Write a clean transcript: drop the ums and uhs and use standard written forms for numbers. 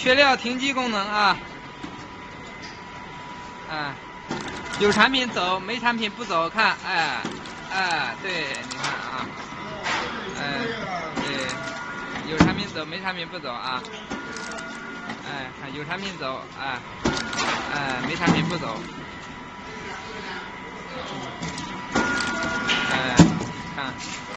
缺料停机功能啊。有产品走，没产品不走，看，对，你看啊，对，有产品走，没产品不走啊，看有产品走，没产品不走，看。